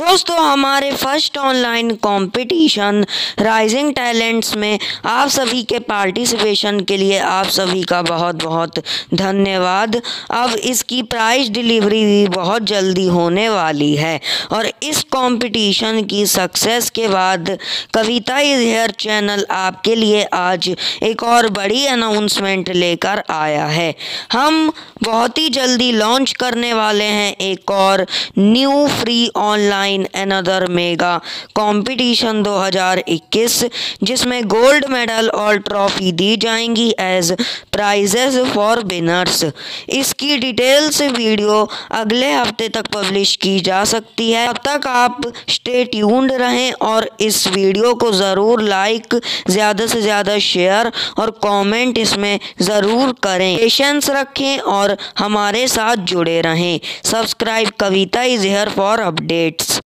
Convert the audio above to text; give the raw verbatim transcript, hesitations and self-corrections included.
दोस्तों, हमारे first online competition rising talents में आप सभी के पार्टिसिपेशन के लिए आप सभी का बहुत बहुत धन्यवाद। अब इसकी प्राइस डिलीवरी भी बहुत जल्दी होने वाली है और इस कंपटीशन की सक्सेस के बाद कविता इज हियर चैनल आपके लिए आज एक और बड़ी अनाउंसमेंट लेकर आया है। हम बहुत ही जल्दी लॉन्च करने वाले हैं एक और new free online another mega competition दो हज़ार इक्कीस, जिसमें गोल्ड मेडल और ट्रॉफी दी जाएंगी एज प्राइजेस फॉर विनर्स। इसकी डिटेल्स वीडियो अगले हफ्ते तक पब्लिश की जा सकती है। तब तक आप स्टे ट्यून्ड रहें और इस वीडियो को ज़रूर लाइक, ज़्यादा से ज़्यादा शेयर और कमेंट इसमें ज़रूर करें। पेशेंस रखें और हमारे साथ जुड़े रहें। Subscribe Kavita is here for updates.